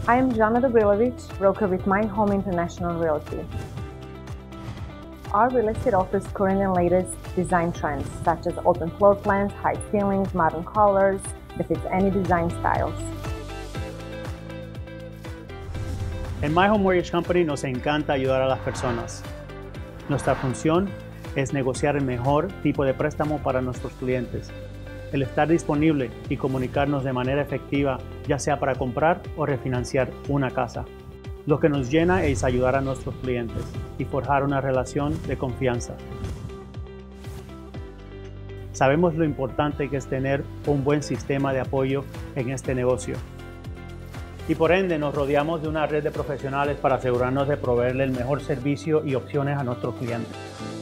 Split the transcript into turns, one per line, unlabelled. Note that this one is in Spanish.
I am Jana Dobrilovic, broker with My Home International Realty. Our real estate offers current and latest design trends, such as open floor plans, high ceilings, modern colors, that fits any design styles.
En My Home Mortgage Company nos encanta ayudar a las personas. Nuestra función es negociar el mejor tipo de préstamo para nuestros clientes. El estar disponible y comunicarnos de manera efectiva, ya sea para comprar o refinanciar una casa. Lo que nos llena es ayudar a nuestros clientes y forjar una relación de confianza. Sabemos lo importante que es tener un buen sistema de apoyo en este negocio. Y por ende nos rodeamos de una red de profesionales para asegurarnos de proveerle el mejor servicio y opciones a nuestros clientes.